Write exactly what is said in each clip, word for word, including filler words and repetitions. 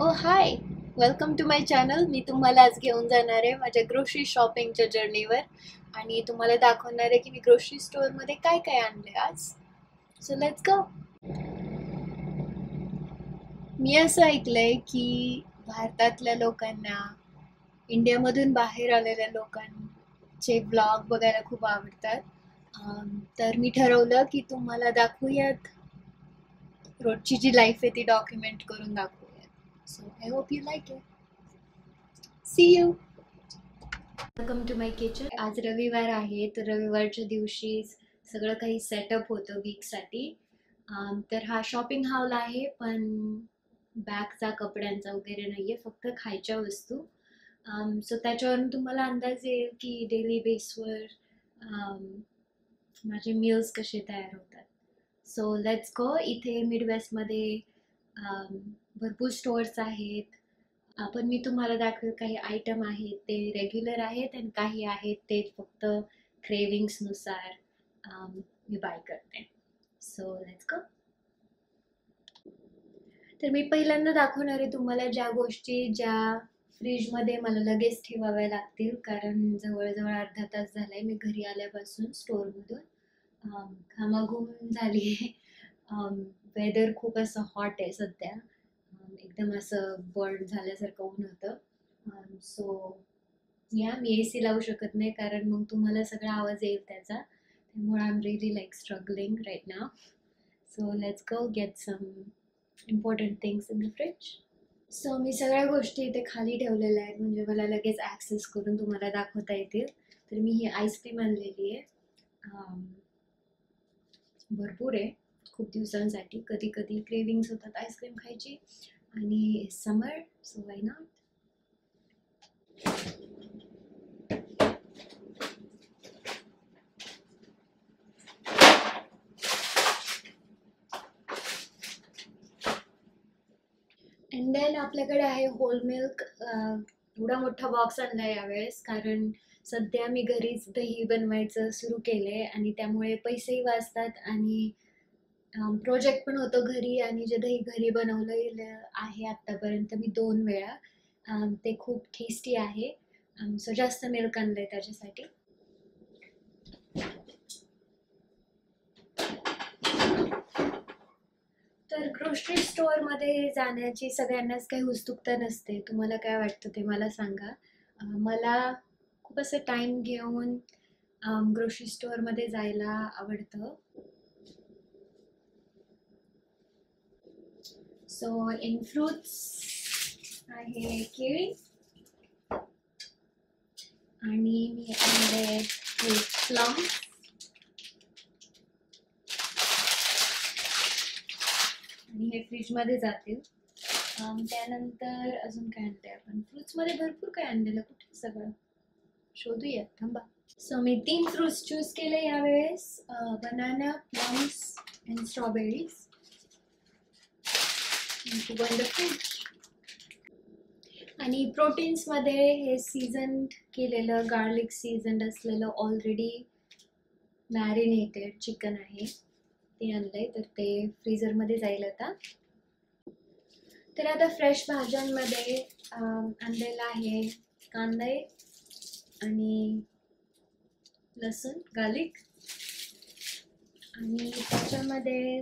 O hi, welcome to my channel. मी तुम्हाला आज घेऊन जाणार आहे माझ्या ग्रोसरी शॉपिंगच्या जर्नीवर आणि तुम्हाला दाखवणार आहे की मी ग्रोसरी स्टोअरमध्ये काय काय आणले आज. सो लेट्स गो. मी असं ऐकलंय की भारतातल्या लोकांना इंडियामधून बाहेर आलेल्या लोकांचे ब्लॉग बघायला खूप आवडतात. अम, तर मी ठरवलं की तुम्हाला दाखवूयात, रोजची जी लाईफ आहे ती डॉक्युमेंट करून दाखवूयात. So I hope you like it. See you. Welcome to my kitchen. आज रविवार आहे, तर रविवारच्या दिवशी सगळं काही सेटअप होतं वीकसाठी. तर हा शॉपिंग हॉल आहे, पण बॅगचा, कपड्यांचा वगैरे नाही आहे, फक्त खायच्या वस्तू. सो त्याच्यावरून तुम्हाला अंदाज येईल की डेली बेसवर माझे मील्स कसे तयार होतात. So let's go. इथे मिडवेस्टमध्ये भरपूर स्टोअर्स आहेत. पण मी तुम्हाला दाखवेल काही आयटम आहेत ते रेग्युलर आहेत आणि काही आहेत ते फक्त क्रेविंग्सनुसार मी बाय करते. So let's go. तर मी पहिल्यांदा दाखवणार आहे तुम्हाला ज्या गोष्टी ज्या फ्रीजमध्ये मला लगेच ठेवाव्या लागतील, कारण जवळजवळ अर्धा तास झालाय मी घरी आल्यापासून स्टोअरमधून. घामाघूम झाली आहे. वेदर खूप असं हॉट आहे सध्या, एकदम असं बर्न झाल्यासारखं ऊन होतं. सो या मी ए सी लावू शकत नाही, कारण मग तुम्हाला सगळा आवाज येईल त्याचा. त्यामुळे I am really like struggling right now. So let's go get some important things in the fridge. So मी सगळ्या गोष्टी इथे खाली ठेवलेल्या आहेत, म्हणजे मला लगेच ॲक्सेस करून तुम्हाला दाखवता येतील. तर मी ही आईस्क्रीम आणलेली आहे, भरपूर आहे, खूप दिवसांसाठी. कधी कधी क्रेविंग्स होतात आईस्क्रीम खायची, आणि summer, so why not. And then आपल्याकडे आहे होल मिल्क. एवढा मोठा बॉक्स आणला यावेळेस, कारण सध्या मी घरीच दही बनवायचं सुरू केलंय आणि त्यामुळे पैसेही वाचतात आणि प्रोजेक्ट पण होतो घरी. आणि जे दही घरी बनवलेलं आहे आत्तापर्यंत मी दोन वेळा, ते खूप टेस्टी आहे. सो जास्त मिल्क आणलंय त्याच्यासाठी. तर ग्रोसरी स्टोअरमध्ये जाण्याची सगळ्यांनाच काही उत्सुकता नसते. तुम्हाला काय वाटतं ते मला सांगा. मला खूप असं टाईम घेऊन ग्रोसरी स्टोअरमध्ये जायला आवडतं. सो इन फ्रुट्स आहे केळी, आणि मी आणले प्लम, आणि हे फ्रीजमध्ये जातील. त्यानंतर अजून काय आणते आपण, फ्रुट्समध्ये भरपूर काय आणलेलं, कुठे सगळं शोधूया, थांबा. सो मी तीन फ्रुट्स चूज केले यावेळेस, बनाना, प्लम्स अँड स्ट्रॉबेरीज. आणि प्रोटीन्समध्ये हे सीझन केलेलं गार्लिक सीझन असलेलं ऑलरेडी मॅरिनेटेड चिकन आहे, ते आणलंय, तर ते फ्रीझरमध्ये जाईल आता. तर आता फ्रेश भाज्यांमध्ये आणलेला आहे कांदा आणि लसूण, गार्लिक, आणि त्याच्यामध्ये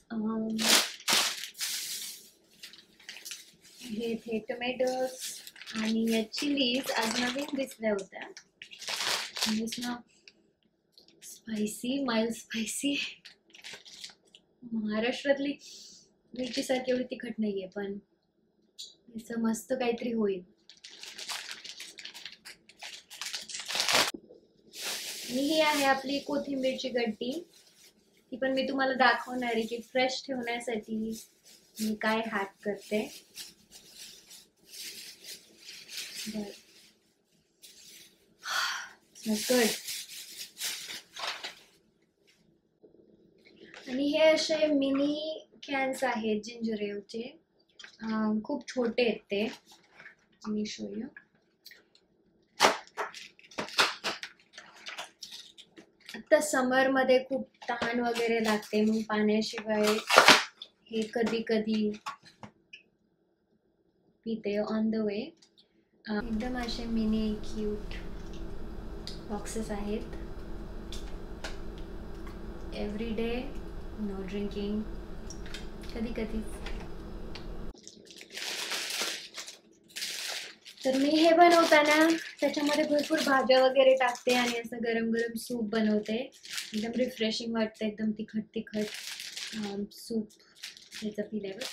हे हे टोमॅटोज आणि या चिलीज आज नवीन दिसल्या होत्या. Spicy, mild spicy. महाराष्ट्रातली मिरची सारखी एवढी तिखट नाहीये, पण असं मस्त काहीतरी होईल. आणि ही आहे आपली कोथिंबीरची गड्डी. ती पण मी तुम्हाला दाखवणार आहे की फ्रेश ठेवण्यासाठी मी काय हॅक करते. गुड. आणि हे असे मिनी कॅन्स आहेत जिंजर एलचे, खूप छोटे आहेत ते. मी शो यू. आता समर मध्ये खूप तहान वगैरे लागते, मग पाण्याशिवाय हे कधी कधी पिते ऑन द वे. एकदम असे मिनी क्यूट बॉक्सेस आहेत. एव्हरी डे नो ड्रिंकिंग, कधी कधीच. तर मी हे बनवताना त्याच्यामध्ये भरपूर भाज्या वगैरे टाकते आणि असं गरम गरम सूप बनवते. एकदम रिफ्रेशिंग वाटतं, एकदम तिखट तिखट सूप ह्याचं पिल्यावर.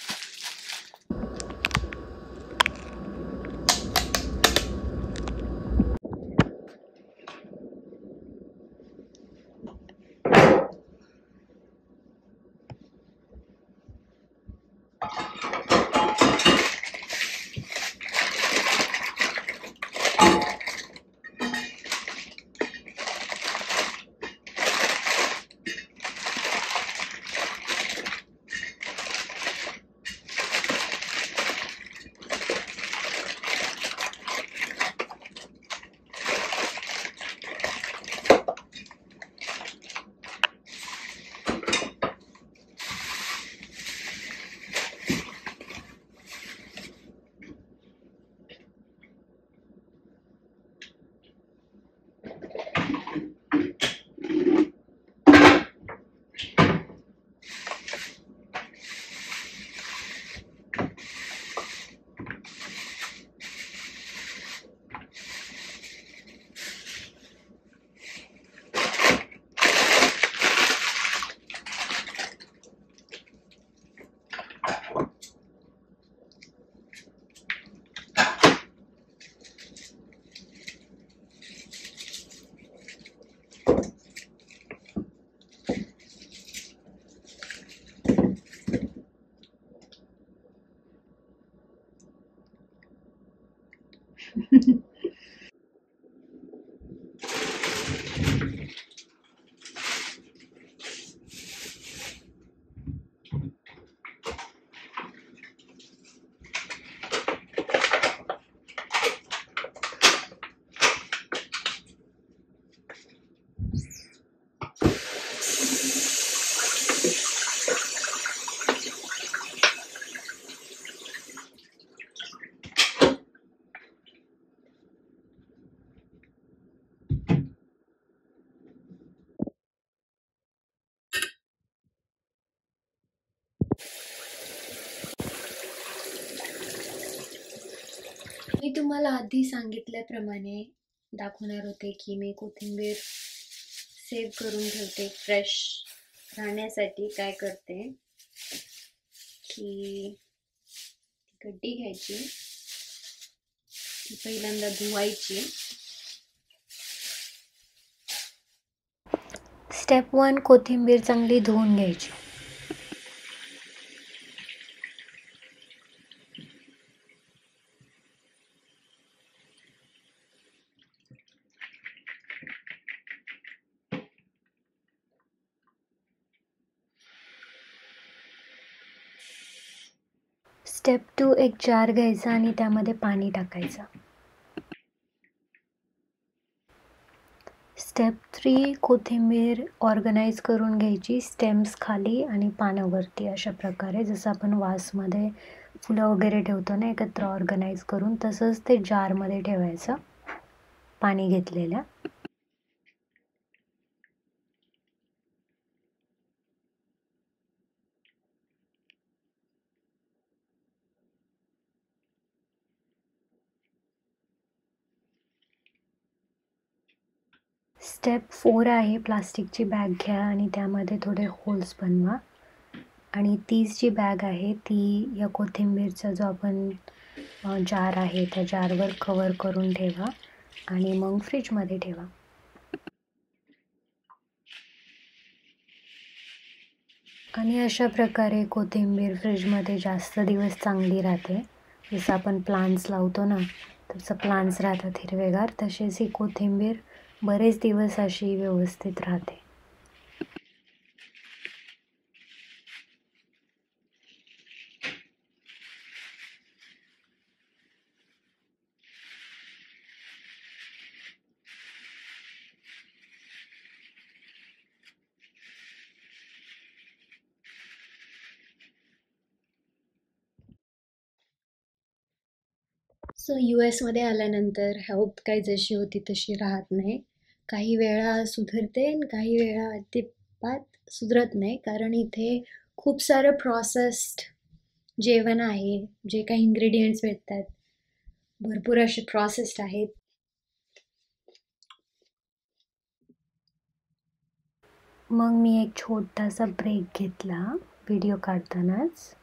मी तुम्हाला आधी सांगितल्याप्रमाणे दाखवणार होते की मी कोथिंबीर सेव्ह करून ठेवते फ्रेश राहण्यासाठी. काय करते की गड्डी घ्यायची, ती पहिल्यांदा धुवायची. स्टेप वन, कोथिंबीर चांगली धुवून घ्यायची. स्टेप टू, एक जार घ्यायचा आणि त्यामध्ये पाणी टाकायचं. स्टेप थ्री, कोथिंबीर ऑर्गनाइज करून घ्यायची, स्टेम्स खाली आणि पानं वरती. अशा प्रकारे जसं आपण वासमध्ये फुलं वगैरे ठेवतो ना एकत्र ऑर्गनाइज करून, तसंच ते जारमध्ये ठेवायचं पाणी घेतलेल्या. स्टेप फोर आहे, प्लास्टिकची बॅग घ्या आणि त्यामध्ये थोडे होल्स बनवा आणि तीच जी बॅग आहे ती या कोथिंबीरचा जो आपण जार आहे त्या जारवर कवर करून ठेवा आणि मग फ्रीजमध्ये ठेवा. आणि अशा प्रकारे कोथिंबीर फ्रीजमध्ये जास्त दिवस चांगली राहते. जसं आपण प्लांट्स लावतो ना, तसं प्लांट्स राहतात हिरवेगार, तसेच ही कोथिंबीर बरेच दिवस अशी व्यवस्थित राहते. सो यू एसमध्ये आल्यानंतर हेल्थ काही जशी होती तशी राहत नाही. काही वेळा सुधरते आणि काही वेळा अजिबात सुधरत नाही, कारण इथे खूप सारं प्रोसेस्ड जेवण आहे. जे काही इन्ग्रेडियंट्स भेटतात भरपूर असे प्रोसेस्ड आहेत. मग मी एक छोटासा ब्रेक घेतला व्हिडिओ काढतानाच.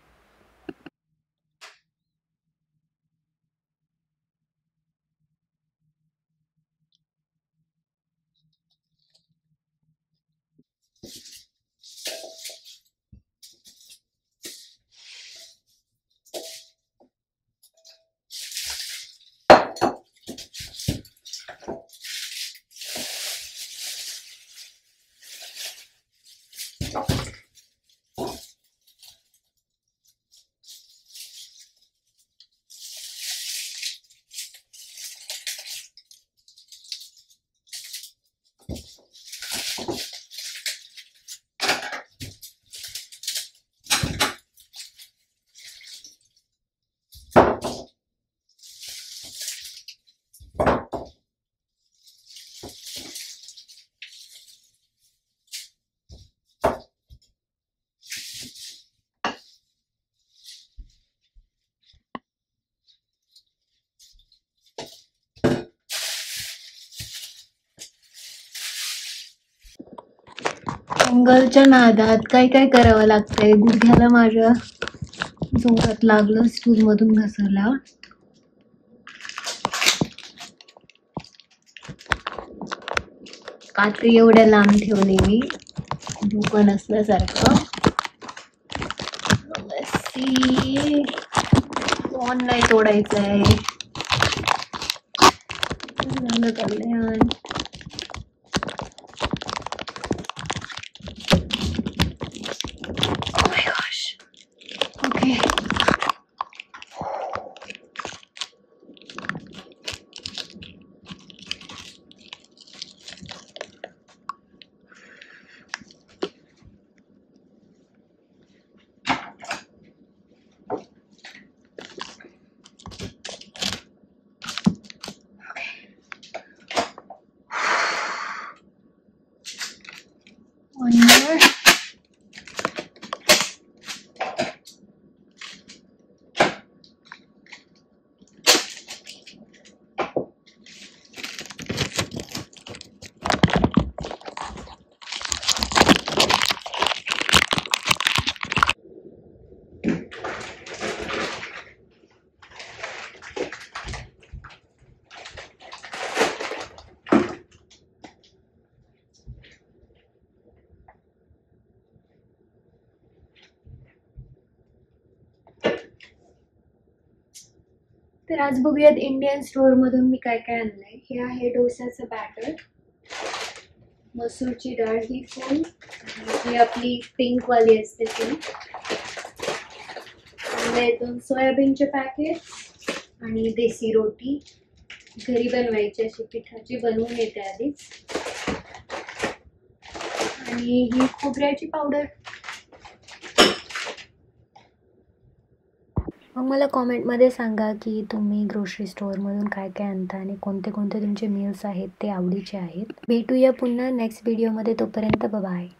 अँगलच्या नादात काय काय करावं लागतंय. गुडघ्याला माझ्या जोरात लागलं स्टूलमधून घसरल्यावर. कात्री एवढ्या लांब ठेवली मी, डोकं नसल्यासारखं. फोन नाही तोडायचंय. झालं कल्याण. Oh my gosh. Okay. One more. तर आज बघूयात इंडियन स्टोअर मधून मी काय काय आणलंय. हे आहे डोसाचं बॅटर, मसूरची डाळ ही फुल, ही आपली पिंक वाली असते ती, दोन सोयाबीनचे पॅकेट आणि देसी रोटी घरी बनवायची, अशी पिठाची बनवून येते आधीच, आणि ही खोबऱ्याची पावडर. मग मला कॉमेंटमध्ये सांगा की तुम्ही ग्रोसरी स्टोअरमधून काय काय आणता आणि कोणते कोणते तुमचे मील्स आहेत ते आवडीचे आहेत. भेटूया पुन्हा नेक्स्ट व्हिडिओमध्ये. तोपर्यंत बाय.